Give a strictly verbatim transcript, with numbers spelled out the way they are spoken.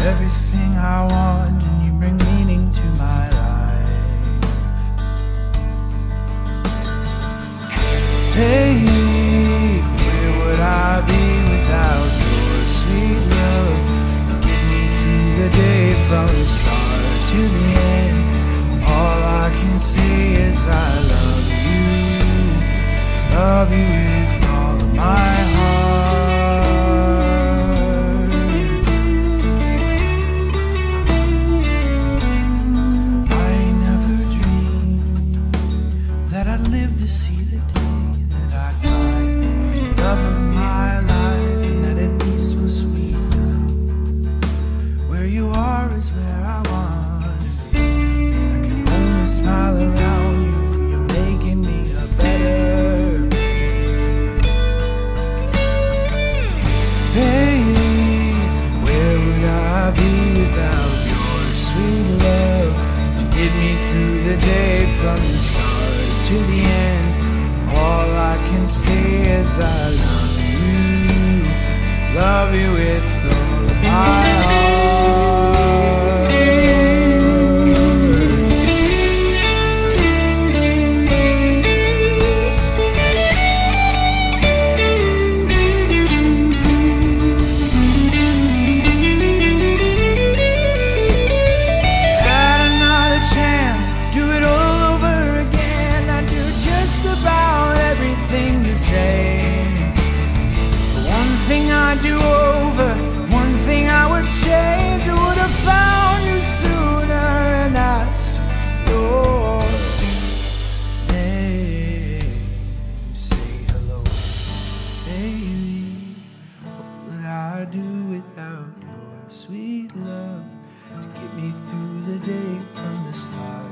everything I want, and you bring meaning to my life. Hey, where would I be without your sweet love to get me through the day from the start to the end? All I can say is I love you, love you with all of my heart. I never dreamed that I'd live to see the day that I find love of my life, and that at peace was sweet now. Where you are is where I want to be. 'Cause I can only smile around you. You're making me a better me. Hey, where would I be without your sweet love to get me through the day from the start to the end? All I can say is I love you, love you with all of my heart. Had another chance, do it all over again. I'd do just about everything the same. One thing I'd do over, one thing I would change. I would have found you sooner and asked your name. Say hello, baby. What would I do without your sweet love to get me through the day from the start